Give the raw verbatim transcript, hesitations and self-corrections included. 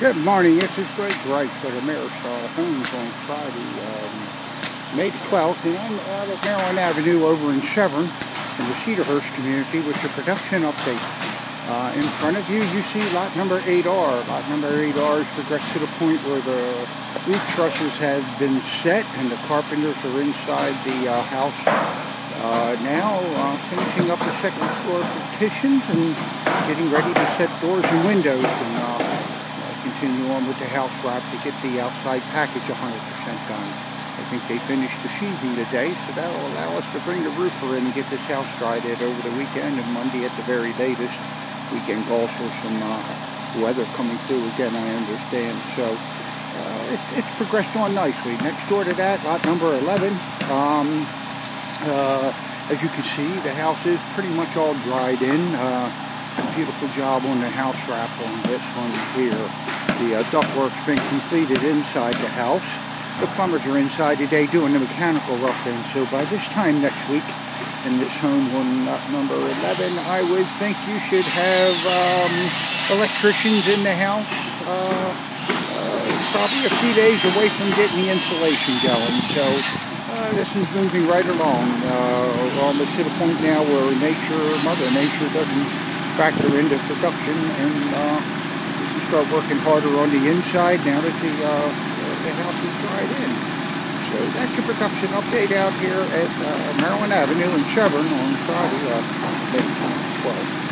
Good morning, this is Greg Wright for the Ameri-Star Homes on Friday, um, May twelfth, and I'm out at Maryland Avenue over in Severn in the Cedarhurst community with your production update. Uh, in front of you, you see lot number eight R. Lot number eight R has progressed to the point where the roof trusses have been set and the carpenters are inside the uh, house uh, now, uh, finishing up the second floor partitions and getting ready to set doors and windows and uh, continue on with the house wrap to get the outside package one hundred percent done. I think they finished the sheathing today, so that will allow us to bring the roofer in and get this house dried out over the weekend and Monday at the very latest. Weekend calls for some uh, weather coming through again, I understand. So uh, it's, it's progressed on nicely. Next door to that, lot number eleven, um, uh, as you can see, the house is pretty much all dried in. Uh, Beautiful job on the house wrap on this one here. The uh, ductwork's been completed inside the house. The plumbers are inside today doing the mechanical rough in. So by this time next week, in this home on uh, number eleven, I would think you should have um, electricians in the house. Uh, uh, probably a few days away from getting the insulation going. So uh, this is moving right along. Uh, almost to the point now where nature, Mother Nature doesn't factor into production, and uh, we can start working harder on the inside now that the, uh, the house is dried in. So that's your production update out here at uh, Maryland Avenue in Severn on Friday, uh, May twelfth.